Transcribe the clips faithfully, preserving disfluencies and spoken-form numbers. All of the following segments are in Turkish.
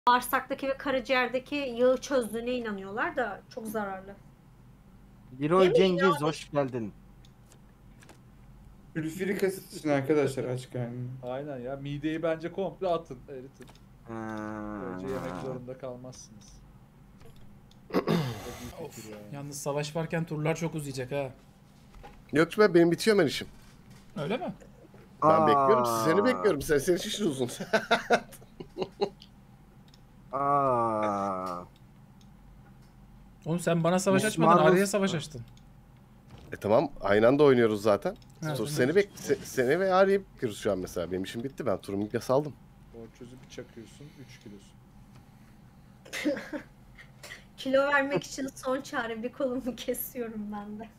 bağırsaktaki ve karaciğerdeki yağı çözdüğüne inanıyorlar da çok zararlı. Leroy Yemeyin Cengiz abi. hoş geldin. Sülfürik asit için arkadaşlar aç karnını. Aynen ya. Mideyi bence komple atın. Eritin. Ha. Böylece yemek zorunda kalmazsınız. Of. Yalnız savaş varken turlar çok uzayacak ha. Yok be benim bitiyor ben işim. Öyle mi? Ben Aa. bekliyorum seni bekliyorum. Sen senin işin uzun. Aa. Oğlum sen bana savaş Müslüman açmadın, araya Rus- savaş açtın. E tamam aynı anda oynuyoruz zaten. Ha, Sonra değil seni mi? bek se- seni ve Arya'yı bekliyoruz şu an mesela. Benim işim bitti. Ben turumu ilk saldım. O çözü bir çakıyorsun. üç kilosun. Kilo vermek için son çare bir kolumu kesiyorum ben de.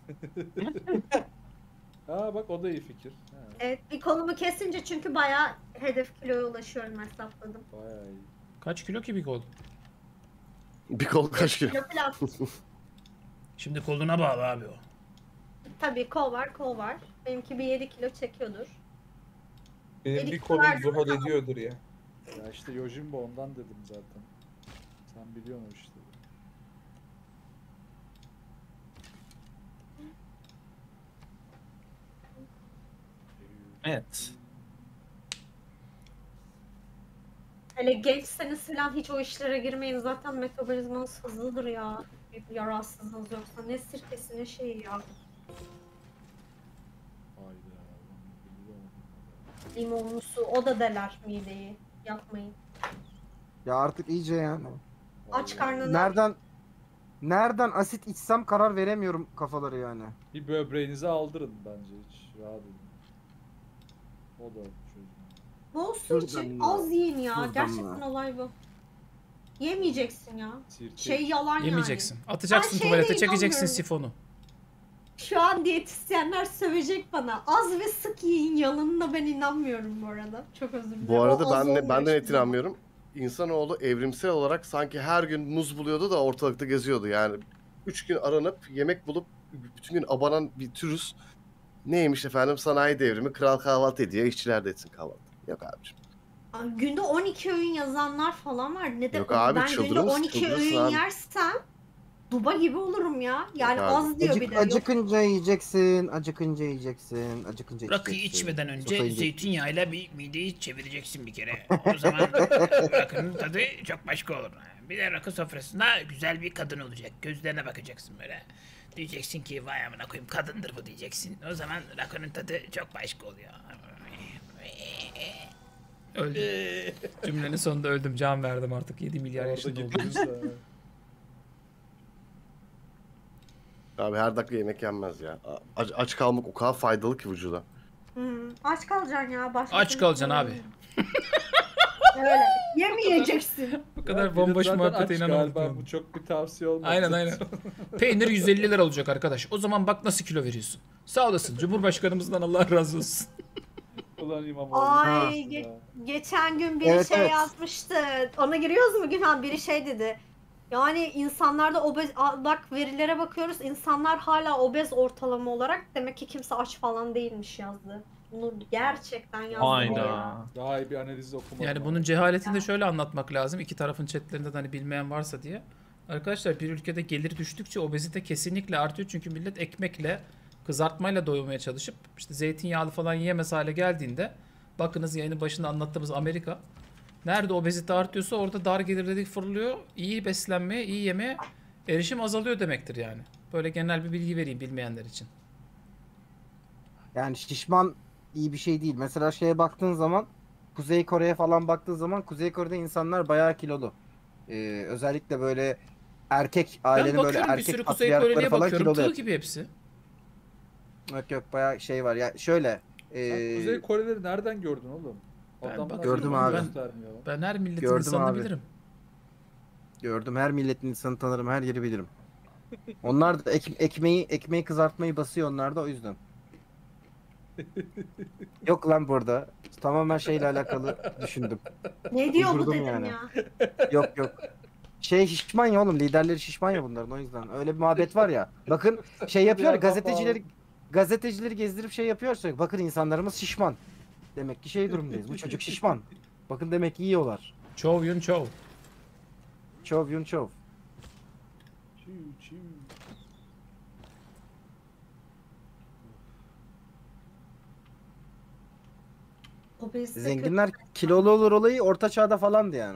Aa bak o da iyi fikir. Ha, Evet bir kolumu kesince çünkü bayağı hedef kiloya ulaşıyorum hesapladım. bayağı iyi. Kaç kilo ki bir kol? Bir kol kaç kilo? Kilo falan. Şimdi koluna bağlı abi o. Tabii kol var kol var. Benimki bir yedi kilo çekiyordur. Benim Elik bir kolum verdim zuhal ediyordur ya. Ya işte Yojimbo ondan dedim zaten. Sen biliyorsun o işte. Evet. Hele gençseniz falan hiç o işlere girmeyin. Zaten metabolizmanız hızlıdır ya. Bir yararsızlığınız yoksa. Ne sirkesi ne şeyi ya. Hayda. Limonlu su o da deler mideyi. Yapmayın. Ya artık iyice yani. Aç karnına. Nereden nereden asit içsem karar veremiyorum kafaları yani. Bir böbreğinizi aldırın bence hiç. Rahat edin. O da çözüm. Bol su Şuradan için mı? az yiyin ya. Şuradan Gerçekten mı? olay bu. Yemeyeceksin ya. Sirke. Şey yalan Yemeyeceksin. yani. Atacaksın Ben tuvalete, şeyde çekeceksin inanmıyorum. sifonu. Şu an diyetisyenler sövecek bana. Az ve sık yiyin yalanına ben inanmıyorum bu arada. Çok özür dilerim. Bu arada O az ben de, olmuyor ben de net hiçbir zaman. inanmıyorum. İnsanoğlu evrimsel olarak sanki her gün muz buluyordu da ortalıkta geziyordu. Yani üç gün aranıp yemek bulup bütün gün abanan bir türüz. Neymiş efendim sanayi devrimi kral kahvaltı ediyor. İşçiler de etsin kahvaltı. Yok abiciğim. Aa, günde on iki öğün yazanlar falan var. Ne de Yok abi, ben günde çıldırır mısın? on iki Çıldırırsın öğün abi. yersem duba gibi olurum ya. Yani Yok abi. az diyor bir Acık, de. Yok. acıkınca yiyeceksin, acıkınca yiyeceksin, acıkınca Rakıyı içeceksin. içmeden önce Susayınca- zeytinyağıyla bir mideyi çevireceksin bir kere. O zaman rakının tadı çok başka olur. Bir de rakı sofrasında güzel bir kadın olacak. Gözlerine bakacaksın böyle. Diyeceksin ki vay amına koyayım kadındır bu diyeceksin. O zaman rakının tadı çok başka oluyor. Öldüm. Cümlenin sonunda öldüm. Can verdim artık. yedi milyar Orada yaşında oldum. gidiyoruz da. Abi her dakika yemek yenmez ya. Aç, aç kalmak o kadar faydalı ki vücuda. Hmm, aç kalacaksın ya. Başka Aç türlü kalacaksın abi. olmuyor. Öyle. Yemeyeceksin. Bu kadar Ya bomboş zaten muhabbete aç inanamadım. galiba, bu çok bir tavsiye olmaz. Aynen aynen. Peynir yüz elli lira olacak arkadaş. O zaman bak nasıl kilo veriyorsun. Sağ olasın. Cumhurbaşkanımızdan Allah razı olsun. Ulan İmamoğlu. Ay Ya. ge- geçen gün biri Evet, şey evet. yazmıştı. Ona giriyoruz mu Günhan? Biri şey dedi. Yani insanlarda obez... Aa, bak verilere bakıyoruz. İnsanlar hala obez ortalama olarak. Demek ki kimse aç falan değilmiş yazdı. Bunu gerçekten yazdı. Hayda. ya. Daha iyi bir analiz okumadım. Yani ama. bunun cehaletini de şöyle anlatmak lazım. İki tarafın chatlerinde de hani bilmeyen varsa diye. Arkadaşlar bir ülkede gelir düştükçe obezite kesinlikle artıyor. Çünkü millet ekmekle, kızartmayla doyurmaya çalışıp işte zeytinyağlı falan yiyemez hale geldiğinde bakınız yayının başında anlattığımız Amerika nerede obezite artıyorsa orada dar gelirlilik fırlıyor. İyi beslenmeye, iyi yemeğe erişim azalıyor demektir yani. Böyle genel bir bilgi vereyim bilmeyenler için. Yani şişman iyi bir şey değil. Mesela şeye baktığın zaman Kuzey Kore'ye falan baktığın zaman Kuzey Kore'de insanlar bayağı kilolu. Ee, özellikle böyle erkek Ben ailenin böyle bakıyorum bir erkek sürü Kuzey patriarkları Koreli'ye falan bakıyorum. kilolu. Tığ gibi hepsi. Yok yok bayağı şey var. Ya şöyle. Sen ee, Kuzey Koreleri nereden gördün oğlum? Ben Adamlar bakıyorum Gördüm yolunu abi. göstermiyor. Ben her milletin Gördüm insanını abi. bilirim. Gördüm her milletin insanı tanırım, her yeri bilirim. Onlar da ek- ekmeği ekmeği kızartmayı basıyor onlar da o yüzden. Yok lan burada. Tamamen şeyle alakalı düşündüm. Ne diyor bu Uydurdum dedim yani. ya. Yok yok. Şey şişman ya oğlum, liderleri şişman ya bunların, o yüzden. Öyle bir muhabbet var ya. Bakın şey yapıyor ya, Biraz daha gazetecileri gazetecileri gezdirip şey yapıyor sürekli. Bakın insanlarımız şişman. Demek ki şey durumdayız. Bu çocuk şişman. Bakın demek ki yiyorlar. Çoğu yün çoğu. Çov yun çov. Çiu çiu. Obezite Zenginler kilolu olur olayı orta çağda falandı yani.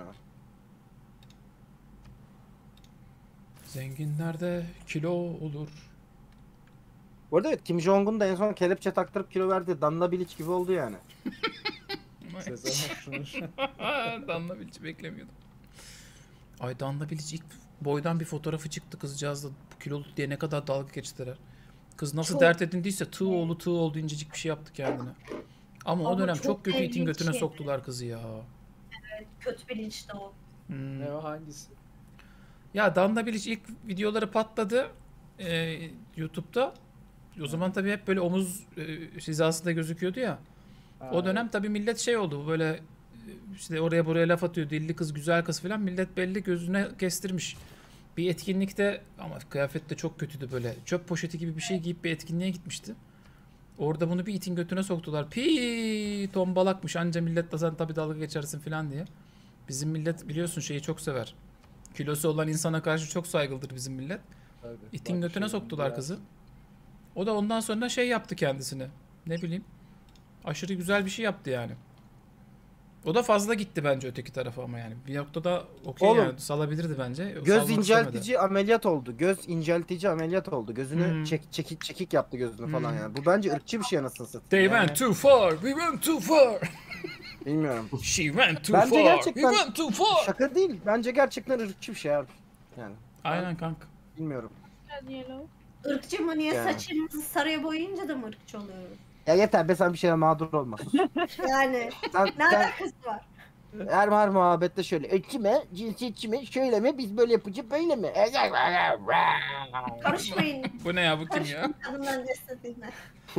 Zenginlerde kilo olur. Bu arada evet, Kim Jong-un da en son kelepçe taktırıp kilo verdi. Danla Bilic gibi oldu yani. Sezen Aksu'nun. Danla Bilic'i beklemiyordum. Ay Danla Bilic ilk boydan bir fotoğrafı çıktı kızcağızla bu kilolu diye ne kadar dalga geçtiler. Kız nasıl Çok- dert edindiyse tığ oğlu tığ oldu incecik bir şey yaptı kendine. Ama o Ama dönem çok çok kötü itin ilginç götüne şey. soktular kızı ya. kötü bilinçli o. Hmm. Ne o hangisi? Ya Danla Bilic ilk videoları patladı e, YouTube'da. O zaman tabii hep böyle omuz e, hizasında gözüküyordu ya. Ha, O dönem tabii millet şey oldu böyle e, işte oraya buraya laf atıyor dilli kız güzel kız falan millet belli gözüne kestirmiş. Bir etkinlikte ama kıyafet de çok kötüydü böyle çöp poşeti gibi bir şey giyip bir etkinliğe gitmişti. Orada bunu bir itin götüne soktular. Pi tombalakmış anca millet de sen tabii dalga geçersin falan diye. Bizim millet biliyorsun şeyi çok sever. Kilosu olan insana karşı çok saygılıdır bizim millet. tabii. İtin Bak götüne şey, soktular biraz- kızı. O da ondan sonra şey yaptı kendisine. Ne bileyim. Aşırı güzel bir şey yaptı yani. O da fazla gitti bence öteki tarafa ama yani. Bir noktada okey Oğlum, yani salabilirdi bence. Göz Salmak istemedi. inceltici ameliyat oldu. Göz inceltici ameliyat oldu. Gözünü Hmm. çek, çekik çekik yaptı gözünü falan Hmm. yani. Bu bence ırkçı bir şey anasını satayım. They Yani went too far. We went too far. bilmiyorum. She went too Bence far. gerçekten- We went too far. Şaka değil. Bence gerçekten ırkçı bir şey abi. Yani Aynen kanka. bilmiyorum. Irkçı mı niye Yani. saçımızı sarıya boyayınca da mı ırkçı oluyoruz? Ya yeter be sen bir şeye mağdur olma. Yani Sen, ne sen alakası var? her, her muhabbette şöyle ırkçı mı, cinsiyetçi mi, şöyle mi, biz böyle yapıcı böyle mi? Karışmayın. Bu ne ya bu kim ya? Karışmayın kadından cesedine.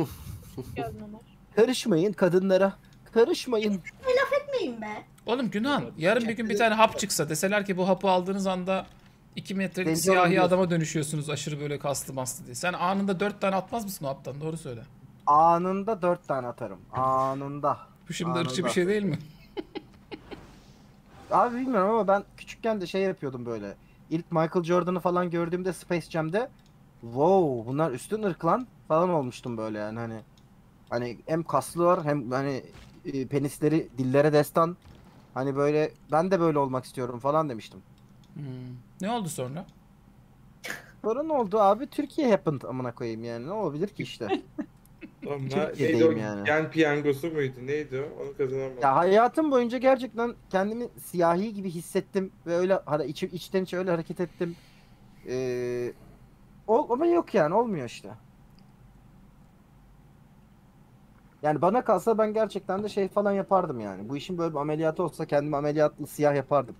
Karışmayın kadınlara. Karışmayın. Etmeyin be. Oğlum Günhan yarın bir gün bir tane hap çıksa deseler ki bu hapı aldığınız anda iki metrelik Zenci siyahi olabiliyorsun. adama dönüşüyorsunuz aşırı böyle kaslı maslı diye. Sen anında dört tane atmaz mısın o haptan? Doğru söyle. Anında dört tane atarım. Anında. Bu şimdi Anında. ırkçı bir şey değil mi? Abi bilmiyorum ama ben küçükken de şey yapıyordum böyle. İlk Michael Jordan'ı falan gördüğümde Space Jam'de wow bunlar üstün ırk lan falan olmuştum böyle yani hani. Hani hem kaslılar hem hani e, penisleri dillere destan. Hani böyle ben de böyle olmak istiyorum falan demiştim. Hmm. Ne oldu sonra? Sonra ne oldu abi? Türkiye happened amına koyayım yani. Ne olabilir ki işte? Ama Türkiye'deyim neydi o? yani. Gen piyangosu muydu? Neydi o? Onu kazanamadım. Ya hayatım boyunca gerçekten kendimi siyahi gibi hissettim ve öyle hara içi, içten içe öyle hareket ettim. Ee, ol, ama yok yani olmuyor işte. Yani bana kalsa ben gerçekten de şey falan yapardım yani. Bu işin böyle bir ameliyatı olsa kendimi ameliyatlı siyah yapardım.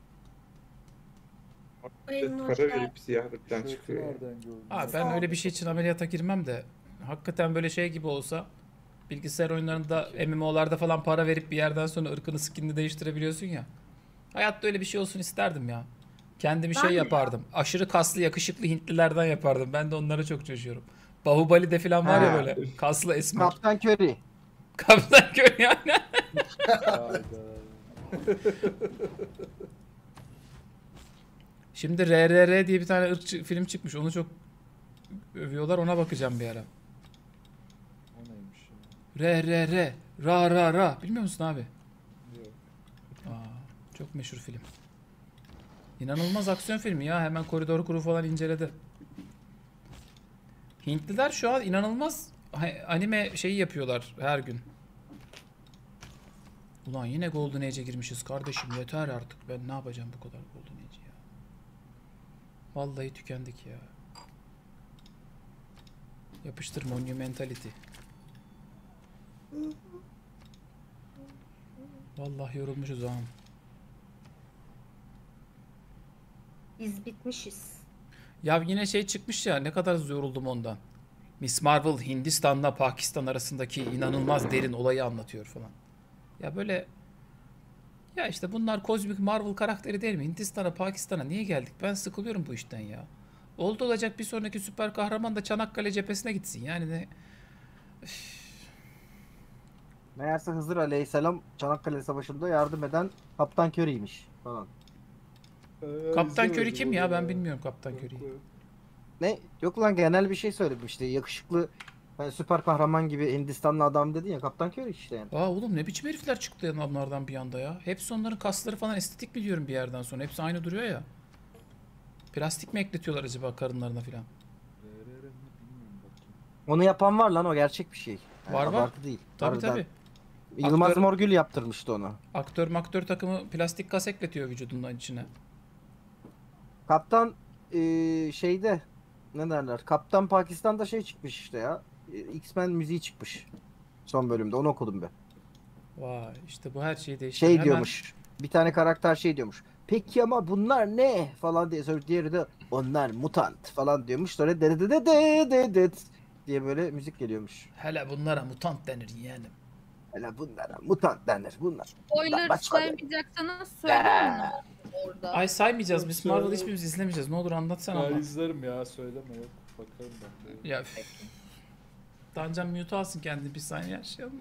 Buyurun, hoş Para geldin. verip siyahlıktan Tişörtü çıkıyor. ya. nereden gördün? Abi ben öyle bir şey için ameliyata girmem de hakikaten böyle şey gibi olsa bilgisayar oyunlarında M M O'larda falan para verip bir yerden sonra ırkını skinini değiştirebiliyorsun ya. Hayatta öyle bir şey olsun isterdim ya. Kendimi Ben şey de ya. yapardım. Aşırı kaslı yakışıklı Hintlilerden yapardım. Ben de onlara çok coşuyorum. Bahubali'de falan var ya Ha. böyle kaslı esmer. Kaptan Curry. Kaptan Köy yani. Hayda. Şimdi R R R diye bir tane ırkçı film çıkmış. Onu çok övüyorlar. Ona bakacağım bir ara. O neymiş ya? R R R. Ra ra ra. Bilmiyor musun abi? Yok. Aa, çok meşhur film. İnanılmaz aksiyon filmi ya. Hemen koridor kuru falan inceledi. Hintliler şu an inanılmaz ha- anime şeyi yapıyorlar her gün. Ulan yine Golden Age'e girmişiz kardeşim. Yeter artık. Ben ne yapacağım bu kadar Golden Age ya. Vallahi tükendik ya. Yapıştır Monumentality. Vallahi yorulmuşuz ağam. Biz bitmişiz. Ya yine şey çıkmış ya ne kadar yoruldum ondan. Miss Marvel Hindistan'la Pakistan arasındaki inanılmaz derin olayı anlatıyor falan. Ya böyle ya işte bunlar kozmik Marvel karakteri değil mi? Hindistan'a Pakistan'a niye geldik? Ben sıkılıyorum bu işten ya. Oldu olacak bir sonraki süper kahraman da Çanakkale cephesine gitsin. Yani ne Meğerse Hızır Aleyhisselam Çanakkale Savaşı'nda yardım eden Kaptan Curry'ymiş falan. Ee, Kaptan izlemedim Curry kim ya? onu Ben bilmiyorum Kaptan Yok, Curry'yi. yok. Ne? Yok lan, genel bir şey söyledim işte. Yakışıklı, hani süper kahraman gibi Hindistanlı adam dedin ya, Kaptan Curry işte yani. Aa oğlum ne biçim herifler çıktı adamlardan bir anda ya. Hepsi onların kasları falan estetik mi diyorum bir yerden sonra. Hepsi aynı duruyor ya. Plastik mi ekletiyorlar acaba karınlarına falan? Bilmiyorum bakayım. Onu yapan var lan, o gerçek bir şey. Yani Var var. abartı değil. Tabii Harbiden. tabii. Yılmaz Aktör- Morgül yaptırmıştı onu. Aktör maktör takımı plastik kas ekletiyor vücudundan içine. Kaptan eee, şeyde ne derler? Kaptan Pakistan'da şey çıkmış işte ya. E, X-Men müziği çıkmış. Son bölümde onu okudum ben. Vay işte bu her şeyi değiştirir. Şey Hemen diyormuş. Bir tane karakter şey diyormuş. Peki ama bunlar ne falan diye, sonra diğeri de onlar mutant falan diyormuş. Sonra de de de de de de diye böyle müzik geliyormuş. hele bunlara mutant denir yeğenim. Hele bunlara mutant denir bunlar. Spoiler Başka- saymayacaksanız söyleyin ne oldu orada. Ay saymayacağız. Yok, Miss Marvel söyle. hiçbirimiz izlemeyeceğiz. Ne olur anlatsana Ben ama. izlerim ya söyleme yok. Bakarım ben de. Ya üf. Dancan mute alsın kendini bir saniye yaşayalım.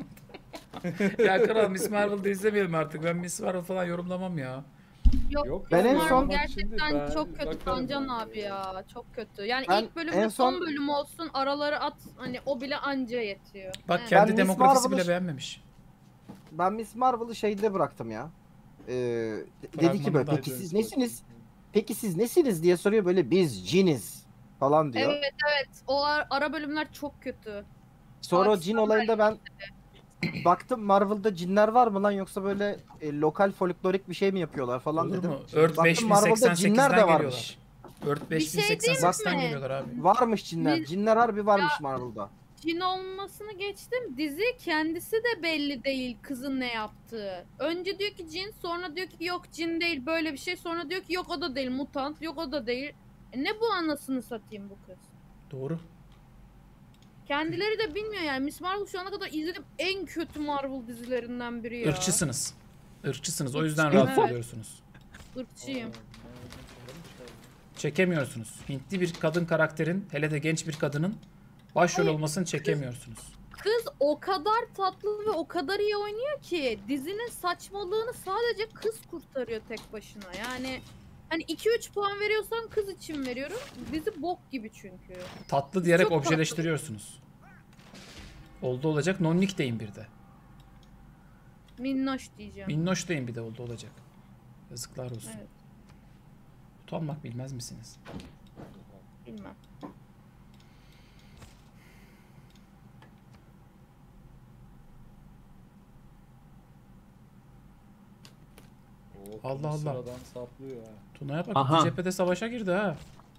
Ya kral Miss Marvel'da izlemeyelim artık. Ben Miss Marvel falan yorumlamam ya. Yok, Yok, Ben en Marvel son- gerçekten Şimdi ben çok kötü bakarım Tancan ben abi de. ya. Çok kötü. Yani Ben ilk bölümde en son- son bölüm olsun araları at hani o bile anca yetiyor. Bak Evet. kendi Miss demokrasisi Marvel'ı- bile beğenmemiş. Ben Miss Marvel'ı şeyde bıraktım ya. Ee, de- dedi ki Fragmanında böyle, peki siz nesiniz? Peki siz nesiniz diye soruyor, böyle biz ciniz falan diyor. Evet evet o ar- ara bölümler çok kötü. Sonra o Pakistan cin olayında ben baktım, Marvel'da cinler var mı lan, yoksa böyle e, lokal folklorik bir şey mi yapıyorlar falan Olur dedim. mu? Earth Baktım Marvel'da cinler beş bin seksen de sekizd'den varmış. geliyorlar. Earth Bir şey diyeyim beş bin seksen sekizd'den mi? geliyorlar abi. Varmış cinler. Biz- Cinler harbi varmış Marvel'da. Cin olmasını geçtim. Dizi kendisi de belli değil kızın ne yaptığı. Önce diyor ki cin, sonra diyor ki yok cin değil böyle bir şey. Sonra diyor ki yok o da değil mutant, yok o da değil. E ne bu anasını satayım bu kız? Doğru. Kendileri de bilmiyor yani. Miss Marvel şu ana kadar izlediğim en kötü Marvel dizilerinden biri ya. Irkçısınız. Irkçısınız. O yüzden Irkçıyım, rahatsız evet. oluyorsunuz. Irkçıyım. Çekemiyorsunuz. Hintli bir kadın karakterin, hele de genç bir kadının başrol Hayır. olmasını çekemiyorsunuz. Kız o kadar tatlı ve o kadar iyi oynuyor ki dizinin saçmalığını sadece kız kurtarıyor tek başına. Yani hani iki üç puan veriyorsam kız için veriyorum. Dizi bok gibi çünkü. Tatlı diyerek Çok tatlı. objeleştiriyorsunuz. Oldu olacak nonnik deyin bir de. Minnoş diyeceğim. Minnoş deyin bir de oldu olacak. Yazıklar olsun. Evet. Utanmak bilmez misiniz? Bilmem. Oo, Allah Allah. Sıradan saplıyor ha. Tuna'ya bak Aha. iki cephede savaşa girdi ha.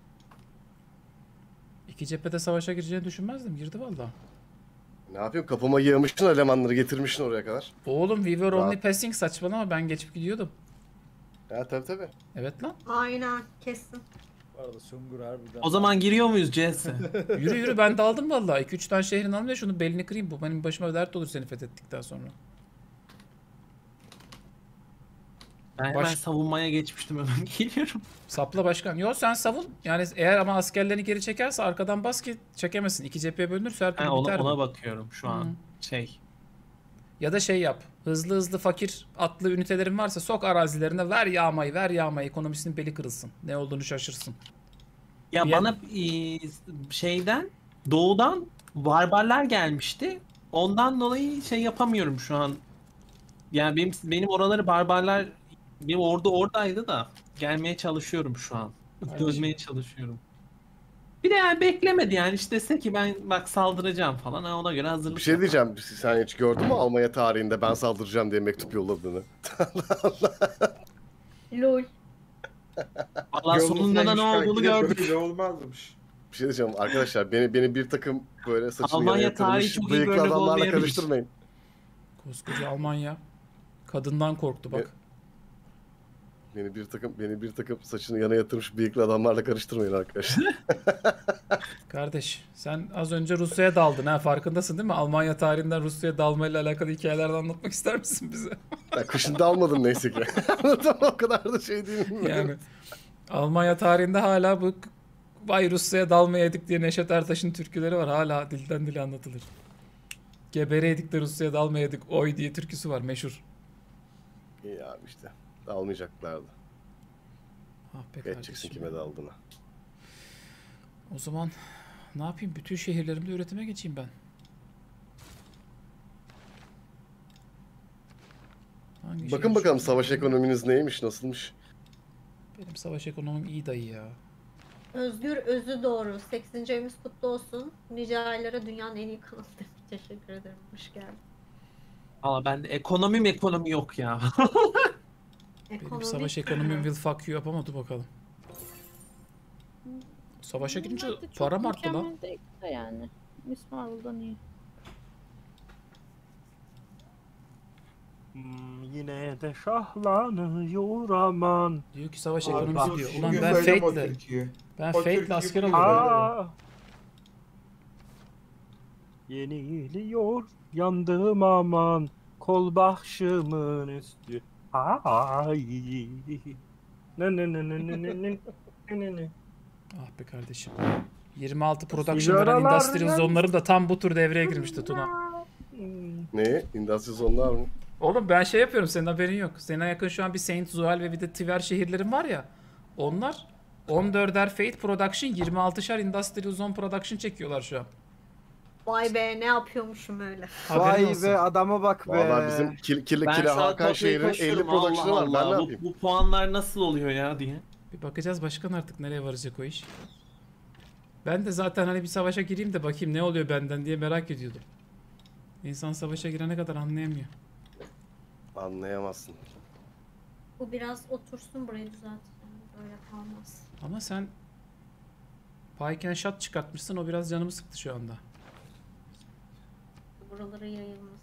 İki cephede savaşa gireceğini düşünmezdim. Girdi valla. Ne yapayım, kapıma yığmışsın elemanları, getirmişsin oraya kadar. Oğlum we were Rahat. only passing saçmalama, ben geçip gidiyordum. Ya tabii tabii. Evet lan. Aynen kesin. Bu arada Sungur harbiden. O zaman giriyor muyuz C S? Yürü yürü ben daldım valla. iki üç tane şehrin alayım da şunu belini kırayım. Bu benim başıma dert olur seni fethettikten sonra. Ben hemen Baş- savunmaya geçmiştim, hemen geliyorum. Sapla başkan. Yo sen savun. Yani eğer ama askerlerini geri çekerse arkadan bas ki çekemezsin. İki cepheye bölünürse her türlü Ha, biter ona, bu. ona bakıyorum şu an. Hı. Şey. Ya da şey yap. Hızlı hızlı fakir atlı ünitelerin varsa sok arazilerine, ver yağmayı ver yağmayı. Ekonomisinin beli kırılsın. Ne olduğunu şaşırsın. Ya Bir- bana e, şeyden, doğudan barbarlar gelmişti. Ondan dolayı şey yapamıyorum şu an. Yani benim benim oraları barbarlar, benim orada oradaydı da gelmeye çalışıyorum şu an. Kardeşim. Dönmeye çalışıyorum. Bir de yani beklemedi yani, işte dese ki ben bak saldıracağım falan, ha, ona göre hazırlık Bir şey yap. diyeceğim. Sen hiç gördün mü Almanya tarihinde ben saldıracağım diye mektup yolladığını? Lol. Valla sonunda da ne olduğunu gördük. Böyle olmazmış. Bir şey diyeceğim arkadaşlar, beni beni bir takım böyle saçını Almanya yana tarihi yatırmış çok iyi bıyıklı bölüm adamlarla olmayabilir. karıştırmayın. Koskoca Almanya. Kadından korktu bak. Beni bir takım beni bir takım saçını yana yatırmış bıyıklı adamlarla karıştırmayın arkadaşlar. Kardeş sen az önce Rusya'ya daldın ha, farkındasın değil mi? Almanya tarihinden Rusya'ya dalmayla alakalı hikayeler de anlatmak ister misin bize? Ya kışında almadım neyse ki. Anladın mı? O kadar da şey değil mi? Yani Almanya tarihinde hala bu vay Rusya'ya dalmayaydık diye Neşet Ertaş'ın türküleri var. Hala dilden dile anlatılır. Gebereydik de Rusya'ya dalmayaydık oy diye türküsü var meşhur. İyi abi işte. Almayacaklardı. Ah be Geçeceksin kardeşim. kime daldığına. O zaman ne yapayım? Bütün şehirlerimde üretime geçeyim ben. Hangi Bakın şehir bakalım şu- savaş ekonominiz neymiş, nasılmış? Benim savaş ekonomim iyi dayı ya. Özgür özü doğru. sekseninci ayımız kutlu olsun. Nice aylara dünyanın en iyi kanalı demiş. Teşekkür ederim. Hoş geldin. Valla bende ekonomi ekonomi yok ya. Benim Ekonomi. savaş ekonomim will fuck you yapamadı bakalım. Savaşa girince Bunlar da çok para mı arttı lan? mükemmel değil de yani. Miss Marvel'dan iyi. Hmm, yine de şahlanıyor aman. Diyor ki savaş Abi, ekonomisi bak, diyor. Bugün Ulan ben söyleyeceğim o Fate'le türküyü. ben O Fate'le türküyü asker bugün oluyorum. söyleyeceğim. Aa, yeniliyor yandım aman. Kol başımın üstü. Ay. Ne ne ne ne ne ne ne ne ne. Ah be kardeşim. yirmi altı production veren Sigaralar industrial yan- zone'larım da tam bu tur devreye girmişti Tuna. Hmm. Ne? Industrial zone'lar mı? Oğlum ben şey yapıyorum, senin haberin yok. Senin yakın şu an bir Saint Zuhal ve bir de Tiver şehirlerim var ya. Onlar on dörder Fate Production, yirmi altışar Industrial Zone Production çekiyorlar şu an. Vay be ne yapıyormuşum öyle. Haberin Vay olsun. be adama bak be. Valla bizim kil, kirli Ben kile şu an Hakan kafayı şehrin elli kaşıyorum. production'ı var. Allah Ben ne Allah. yapayım? Bu, bu puanlar nasıl oluyor ya diye. Bir bakacağız başkan artık nereye varacak o iş. Ben de zaten hani bir savaşa gireyim de bakayım ne oluyor benden diye merak ediyordum. İnsan savaşa girene kadar anlayamıyor. Anlayamazsın. Bu biraz otursun burayı düzelteceğim. Böyle kalmaz. Ama sen Pike and Shot çıkartmışsın, o biraz canımı sıktı şu anda. Buralara yayılmaz.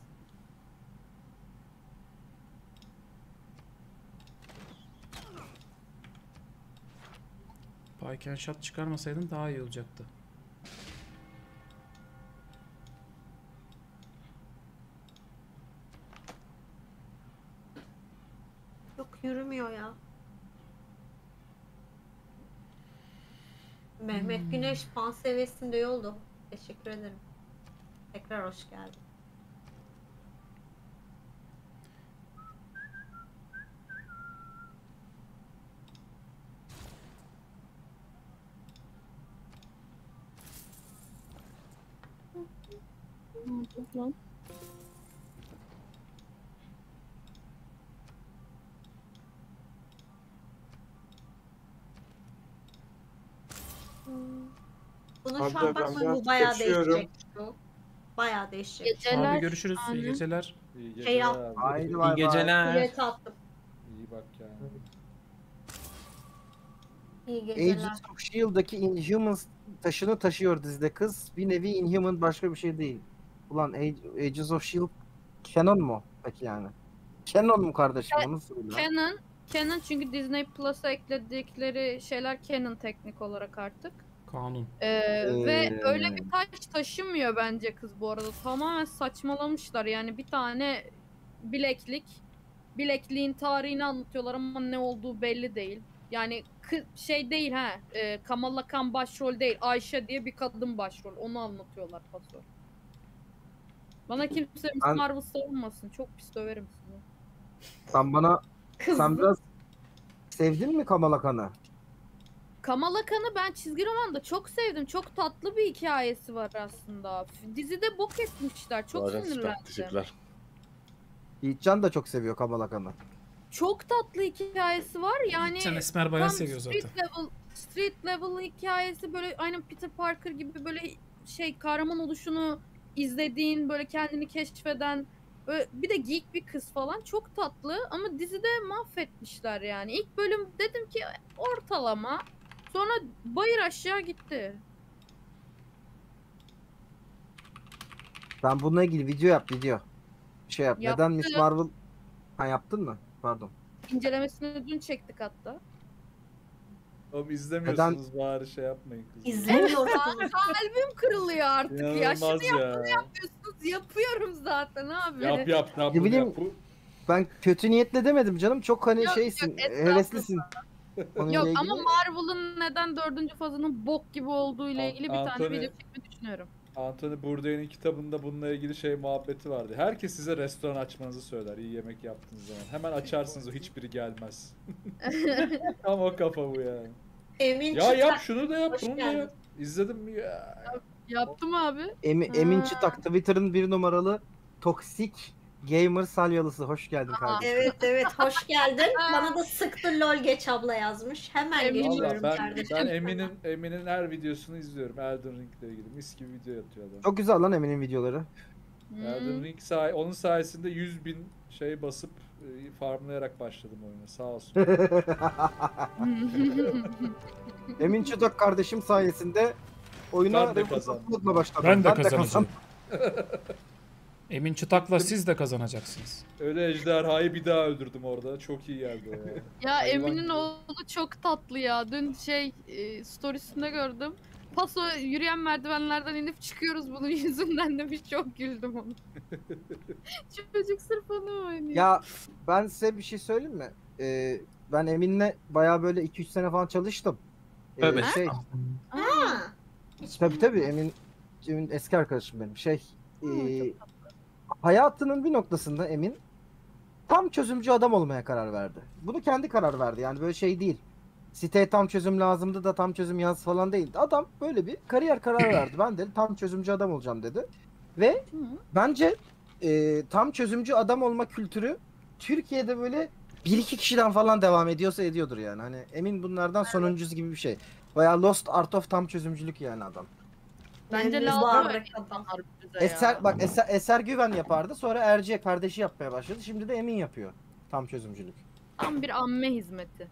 Pike and Shot çıkarmasaydın daha iyi olacaktı. Yok yürümüyor ya. Mehmet Güneş pan seviyesinde yoldu. Teşekkür ederim. Tekrar hoş geldin. Ne oldu lan? Bunun Abla, şu an ben bakmayın biraz bu bayağı kaçıyorum. değişecek. Bu. Bayağı değişecek. Geceler. Abi görüşürüz. İyi Aynen. geceler. İyi Şey geceler yap- abi. Haydi İyi bay bay. geceler. Bilet attım. İyi bak yani. İyi geceler. Agents of S H I E L D'daki Inhumans taşını taşıyor dizide kız. Bir nevi Inhuman başka bir şey değil. Ulan Ag- Agents of S H I E L D canon mu peki yani? Canon mu kardeşim onu söyle. Canon, Canon çünkü Disney Plus'a ekledikleri şeyler Canon teknik olarak artık. Kanun. Ee, ve Ee. öyle bir taş taşımıyor bence kız bu arada. Tamamen saçmalamışlar. Yani bir tane bileklik, bilekliğin tarihini anlatıyorlar ama ne olduğu belli değil. Yani kı- şey değil ha, e, Kamala Khan başrol değil, Ayşe diye bir kadın başrol. Onu anlatıyorlar paso. Bana kimse Miss Ben- Marvel savunmasın. Çok pis döverim sizi. Sen bana Kızdı. sen biraz sevdin mi Kamala Khan'ı? Kamala Khan'ı ben çizgi romanda çok sevdim. Çok tatlı bir hikayesi var aslında. Dizide bok etmişler. Çok Zaten süper. sinirlendim. Teşekkürler. Yiğitcan da çok seviyor Kamala Khan'ı. Çok tatlı hikayesi var. Yani Sen Esmer bayağı tam seviyor street zaten. level street level hikayesi böyle aynen Peter Parker gibi böyle şey kahraman oluşunu izlediğin böyle kendini keşfeden böyle bir de geek bir kız falan çok tatlı ama dizide mahvetmişler yani. İlk bölüm dedim ki ortalama. Sonra bayır aşağı gitti. Sen bununla ilgili video yap video. Şey yap. Neden Yaptım. Miss Marvel... Ha yaptın mı? Pardon. İncelemesini dün çektik hatta. Oğlum izlemiyorsunuz bari şey yapmayın kızım. İzlemiyorsunuz. Kalbim kırılıyor artık ya. Şunu İnanılmaz ya. yapıyorsunuz. Yapıyorum zaten abi. Yap yap yap. Ne bunu bileyim, yap. Bu- Ben kötü niyetle demedim canım. Çok hani Yok, şeysin. yok, estağfurullah. heveslisin. Onunla Yok ilgili. ama Marvel'ın neden dördüncü fazının bok gibi olduğu ile An- ilgili bir tane Anthony- video çekmeyi düşünüyorum. Anthony Bourdain'in kitabında bununla ilgili şey muhabbeti vardı. Herkes size restoran açmanızı söyler iyi yemek yaptığınız zaman. Hemen açarsınız o hiçbiri gelmez. Tam o kafa bu yani. Emin Ya yap Çıtak. şunu da yap Hoş bunu da geldin. yap. İzledim mi ya? Yaptım abi. Emi, Emin Ha. Çıtak Twitter'ın bir numaralı toksik gamer salyalısı. Hoş geldin kardeşim. Evet evet hoş geldin. Bana da sıktı lol geç abla yazmış. Hemen Eminim. geçiyorum Valla ben, kardeşim. ben Emin'in Emin'in her videosunu izliyorum. Elden Ring'le ilgili mis gibi video atıyor adam. Çok güzel lan Emin'in videoları. Hmm. Elden Ring say onun sayesinde yüz bin şey basıp e, farmlayarak başladım oyuna. Sağ olsun. Emin Çıtak kardeşim sayesinde oyuna Ben de kazandım. remote başladım. Ben de kazandım. kazanacağım. Emin Çıtak'la siz de kazanacaksınız. Öyle ejderhayı bir daha öldürdüm orada. Çok iyi geldi o ya. Ya Hayvan Emin'in gibi. oğlu çok tatlı ya. Dün şey e, storiesinde gördüm. Paso yürüyen merdivenlerden inip çıkıyoruz bunun yüzünden demiş. Çok güldüm ona. Çocuk sırf onu oynuyor. Ya ben size bir şey söyleyeyim mi? Ee, ben Emin'le bayağı böyle iki üç sene falan çalıştım. Ee, Evet. Şey, Ha. Hiç tabii tabii Emin, Emin eski arkadaşım benim. Şey, e, hayatının bir noktasında Emin tam çözümcü adam olmaya karar verdi. Bunu kendi karar verdi. Yani böyle şey değil. Siteye tam çözüm lazımdı da tam çözüm yaz falan değildi. Adam böyle bir kariyer kararı verdi. Ben de tam çözümcü adam olacağım dedi. Ve Hı. bence e, tam çözümcü adam olma kültürü Türkiye'de böyle bir iki kişiden falan devam ediyorsa ediyordur yani. Hani Emin bunlardan sonuncusu gibi bir şey. Bayağı Lost Art of tam çözümcülük yani adam. Bence Yani lazım mübarek öyle adam. insanlar bize ya. Eser bak Eser, Eser Güven yapardı. Sonra Erciye kardeşi yapmaya başladı. Şimdi de Emin yapıyor tam çözümcülük. Tam bir amme hizmeti.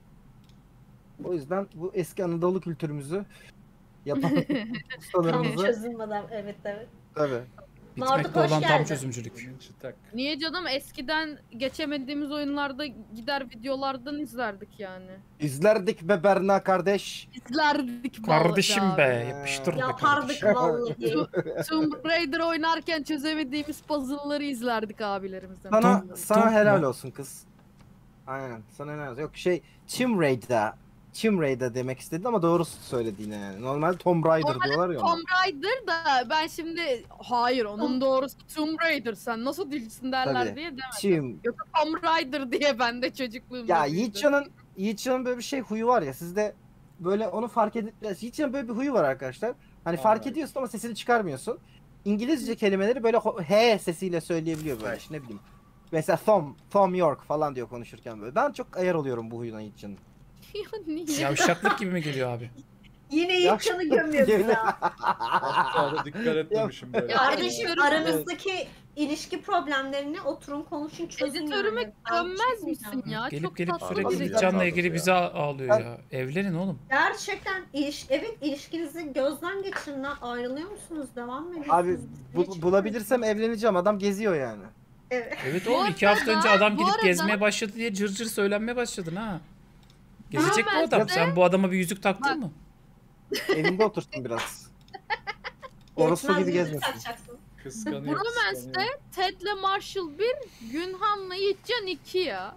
O yüzden bu eski Anadolu kültürümüzü yapan Tam ustalarımızı çözülmeden evet evet. tabii. Bitmekte Marduk, hoş olan tam geldin. çözümcülük. Emin çıtak. Niye canım eskiden geçemediğimiz oyunlarda gider videolardan izlerdik yani. İzlerdik be Berna kardeş. İzlerdik Kardeşim vallahi be abi. yapıştır be Yapardık kardeşim. vallahi. Tomb Raider oynarken çözemediğimiz puzzle'ları izlerdik abilerimizden. Sana Tom- sana Tom helal mu? olsun kız. Aynen. Sana helal olsun. Yok şey Tomb Raider. Tomb Raider demek istedi ama doğrusu söyledi yine yani. Normalde Tomb Raider Normalde diyorlar ya ona. Tomb Raider da ben şimdi hayır onun doğrusu Tomb Raider sen nasıl dilsin derler Tabii. diye demedim. Tomb. Yok Tomb Raider diye ben de çocukluğumda. Ya büyüdüm. Yiğitcan'ın Yiğitcan'ın böyle bir şey huyu var ya sizde böyle onu fark edip Yiğitcan'ın böyle bir huyu var arkadaşlar. Hani fark Vallahi. ediyorsun ama sesini çıkarmıyorsun. İngilizce kelimeleri böyle ho- he sesiyle söyleyebiliyor böyle işte ne bileyim. Mesela Tom, Tom York falan diyor konuşurken böyle. Ben çok ayar oluyorum bu huyuna Yiğitcan'ın. Ya niye? Yavşaklık gibi mi geliyor abi? Yine Ya- ilk canı gömüyor bizi ha. Hatta dikkat etmemişim böyle. Ya Kardeşim editörüm- aranızdaki ilişki problemlerini oturun konuşun çözün. Editörüme yani. Ben bir şey gömmez misin diyeceğim. ya? Gelip Çok gelip tatlı sürekli biri. Tabii. Yiğitcan'la ilgili Ya. bize ağlıyor ya. Evlenin oğlum. Gerçekten iliş evet ilişkinizi gözden geçirin lan. Ayrılıyor musunuz? Devam mı ediyorsunuz? Abi bu, bulabilirsem evleneceğim adam geziyor yani. Evet. Evet Bu oğlum iki hafta arada- önce adam bu gidip arada- gezmeye başladı diye cır cır söylenmeye başladın ha. Gezecek mi o adam? Romance'de- Sen bu adama bir yüzük taktın mı? Evinde otursun biraz. Orası Yetmez gibi yüzük gezmesin. takacaksın. Kıskanıyor, Bromance'de kıskanıyor. Ted'le Marshall bir, Günhan'la Yiğitcan iki ya.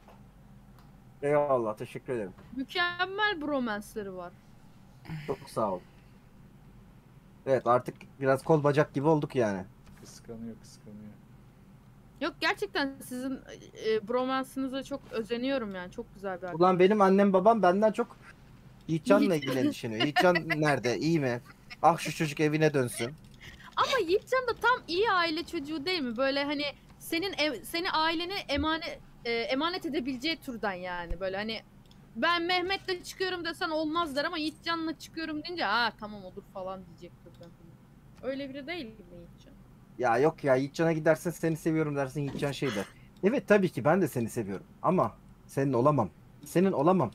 Eyvallah teşekkür ederim. Mükemmel bromance'leri var. Çok sağ ol. Evet artık biraz kol bacak gibi olduk yani. Kıskanıyor, kıskanıyor. Yok gerçekten sizin e, bromance'ınıza çok özeniyorum yani. Çok güzel bir arkadaş. Ulan benim annem babam benden çok Yiğitcan'la ilgili endişeleniyor. Yiğitcan nerede? İyi mi? Ah şu çocuk evine dönsün. Ama Yiğitcan da tam iyi aile çocuğu değil mi? Böyle hani senin ev, seni ailene emanet e, emanet edebileceği türden yani. Böyle hani ben Mehmet'le çıkıyorum desen olmaz der ama Yiğitcan'la çıkıyorum deyince ha tamam olur falan diyecek türden. Öyle biri değil mi Yiğitcan? Ya yok ya Yiğitcan'a gidersen seni seviyorum dersin Yiğitcan şey der. Evet tabii ki ben de seni seviyorum ama senin olamam. Senin olamam.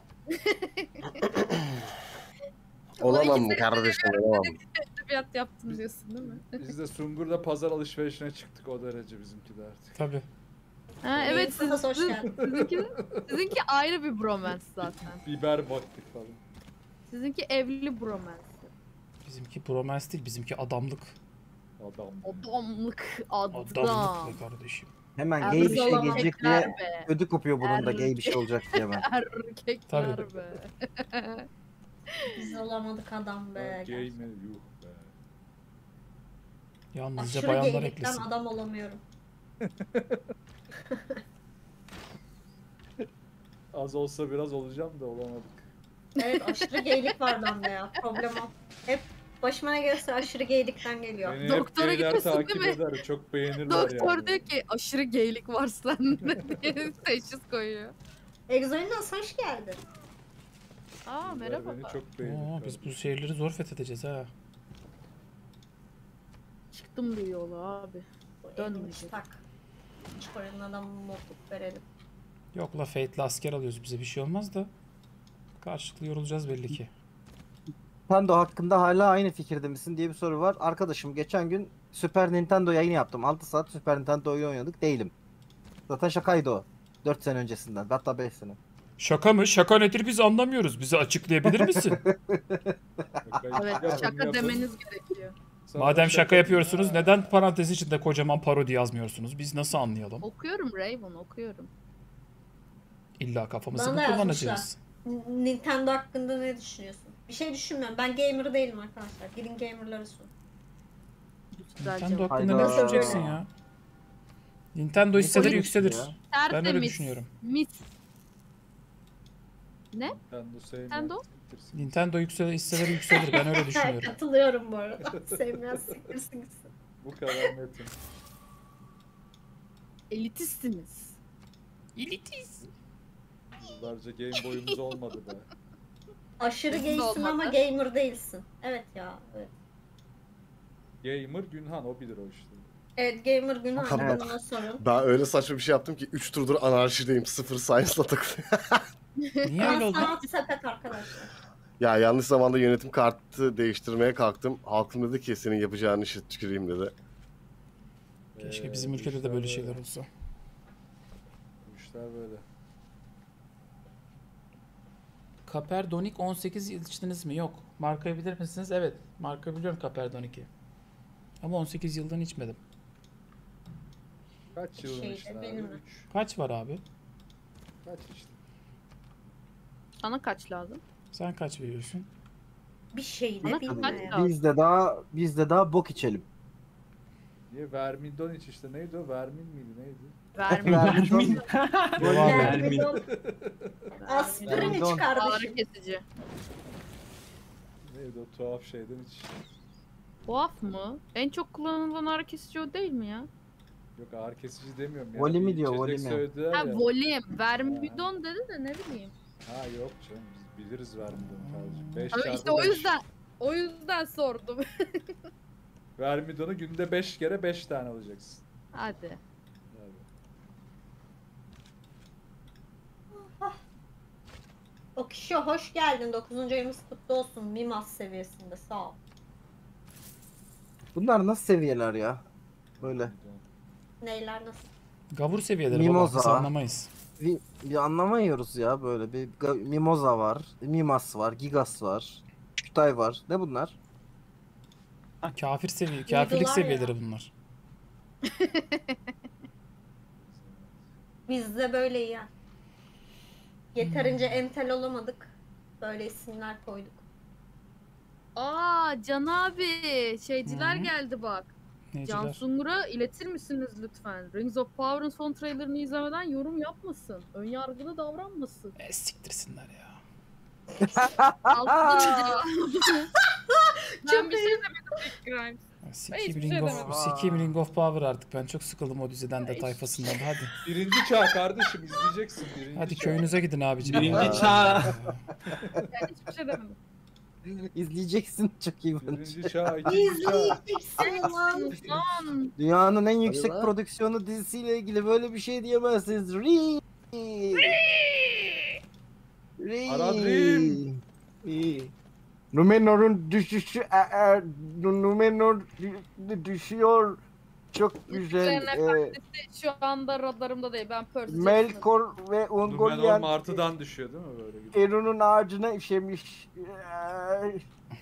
Olamam İkisi de kardeşim olamam. edebiyat yaptın diyorsun değil mi? Biz de Sungur'da pazar alışverişine çıktık o derece bizimki de artık. Tabii. Ha, evet Yusuf'a siz, hoş siz- geldin. sizinki, sizinki ayrı bir bromance zaten. Biber baktık falan. Sizinki evli bromance. Bizimki bromance değil, bizimki adamlık. Adam. Adamlık adam. Adamlık be kardeşim. Hemen gay bir şey Erkekler gelecek diye be. ödü kopuyor bunun da gay bir şey olacak diye ben. Erkekler Tabii. be. Biz olamadık adam be. Gay mi? Yuh be. Yalnızca Aşırı bayanlar geylikten eklesin. adam olamıyorum. Az olsa biraz olacağım da olamadık. Evet aşırı geylik var bende ya. Problem o. Hep başıma ne gelirse aşırı geylikten geliyor. Beni Doktora hep gayler gidiyorsun takip değil mi? eder. Çok beğenirler Doktor yani. diyor ki aşırı geylik var sende diye teşhis koyuyor. Exoinos hoş geldin. Aa Gayler merhaba. Beni çok beğenir. Oo, biz bu şehirleri zor fethedeceğiz ha. Çıktım bir yola abi. Dönmeyecek. Tak. Çıkarın adamı motluk verelim. Yok la Fate'li asker alıyoruz, bize bir şey olmaz da. Karşılıklı yorulacağız belli ki. Nintendo hakkında hala aynı fikirde misin diye bir soru var. Arkadaşım geçen gün Super Nintendo yayını yaptım. altı saat Super Nintendo oyunu oynadık. Değilim. Zaten şakaydı o. dört sene öncesinden. Hatta beş sene. Şaka mı? Şaka nedir biz anlamıyoruz. Bize açıklayabilir misin? Evet şaka demeniz gerekiyor. Madem şaka yapıyorsunuz neden parantez içinde kocaman parodi yazmıyorsunuz? Biz nasıl anlayalım? Okuyorum Raven okuyorum. İlla kafamızı Bana mı da kullanacağız? N- Nintendo hakkında ne düşünüyorsun? Bir şey düşünmüyorum. Ben gamer değilim arkadaşlar. Gidin gamerları sorun. Güzel Nintendo cevap. hakkında Hayda. ne düşüneceksin ya? Nintendo hisseleri Nintendo yükselir. ya. Ben öyle Tertemiz. düşünüyorum. Mis. Nintendo sevmeyen Nintendo? siktirsin. Nintendo yüksel hisseleri yükselir. Ben öyle düşünüyorum. Katılıyorum bu arada. Sevmeyen siktirsin gitsin. Bu kadar netim. Elitistsiniz. İlitiz. Yıllarca Game Boy'umuz olmadı be. Aşırı Bizim gaysin olmadı. ama gamer değilsin. Evet ya. Evet, Gamer Günhan o bilir o işte. evet gamer günah Tamam. bununla sorun. Ben öyle saçma bir şey yaptım ki üç turdur anarşideyim. Sıfır science'la takılıyorum. Niye öyle Ben oldu? sanat sepet arkadaşlar. Ya yanlış zamanda yönetim kartı değiştirmeye kalktım. Halkım dedi ki senin yapacağın işi tüküreyim dedi. Keşke Ee, bizim bu ülkede de işler böyle şeyler olsa. Bu işler böyle. Caperdonik on sekiz içtiniz mi? Yok. Markayı bilir misiniz? Evet. Marka biliyorum Caperdonik'i. Ama on sekiz yıldan içmedim. Kaç yılın Şeyde işte abi? benim mi? üç. Kaç var abi? Kaç işte? Sana kaç lazım? Sen kaç veriyorsun? Bir şey Bana de bilme kaç ya. lazım? Biz de daha biz de daha bok içelim. Niye Vermindon iç işte neydi o? Vermin miydi neydi? Vermin. Vermidon. Aspirin Vermidon. iç kardeşim. Ağrı kesici. Neydi o tuhaf şeyden iç. Tuhaf mı? En çok kullanılan ağrı kesici o değil mi ya? Yok ağrı kesici demiyorum ya. Volimi Bir diyor, içecek volimi. söylediler Ha ya. volim. Vermidon dedi de ne bileyim. Ha yok canım biz biliriz Vermidon'u kardeşim. beş Ha, çarpı işte o beş. yüzden o yüzden sordum. Vermidon'u günde beş kere beş tane alacaksın. Hadi. Abi. O kişi hoş geldin. dokuzuncu ayımız kutlu olsun. Mimas seviyesinde sağ ol. Bunlar nasıl seviyeler ya? Böyle. Vermidon. Neyler nasıl? Gavur seviyeleri Mimoza. baba. Biz anlamayız. Bir, bir anlamıyoruz ya böyle. Bir ga- Mimoza var, Mimas var, Gigas var, Kütay var. Ne bunlar? Kafir seviye, kafirlik Uydular ya. seviyeleri bunlar. Biz de böyle ya. Yeterince entel olamadık. Böyle isimler koyduk. Aa Can abi şeyciler Hı. geldi bak. Can Neyciler? Sungur'a iletir misiniz lütfen? Rings of Power'ın son trailerını izlemeden yorum yapmasın. Ön yargılı davranmasın. E, siktirsinler ya. Altın cevabı. Ben Çok bir şey demedim Big Grimes. Ya, Sikeyim hiçbir Ring şey of, demedim. sikeyim Ring of Power artık. Ben çok sıkıldım o diziden de tayfasından da. Hadi. Birinci çağ kardeşim izleyeceksin birinci Hadi çağ. köyünüze gidin abicim. Birinci Ya. çağ. Ben hiçbir şey demedim. İzleyeceksin çok iyi bence. Birinci çağ, ikinci çağ. İzleyeceksin lan. Lan. Dünyanın en yüksek lan. prodüksiyonu dizisiyle ilgili böyle bir şey diyemezsiniz. Ri. Ri. Aradrim. Ri. Numenor'un düşüşü e, e, Numenor dü- düşüyor. Çok güzel. Yüzüklerin E, Efendisi şu anda radarımda değil. Ben Percy Jackson'ım. Melkor ve Numenor Ungoliant martıdan düşüyor değil mi böyle? gidiyor? Eru'nun ağacına işemiş. E,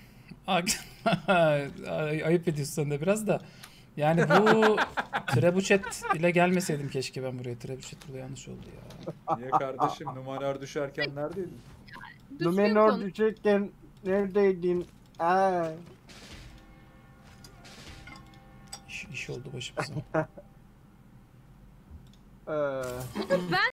Ay- Ayıp ediyorsun sen de biraz da. Yani bu Trebuchet ile gelmeseydim keşke ben buraya. Trebuchet burada yanlış oldu ya. Niye kardeşim Numenor düşerken neredeydin? Düzgün Numenor konuş. düşerken neredeydin? Aa. İş oldu başımıza. Ee, Ben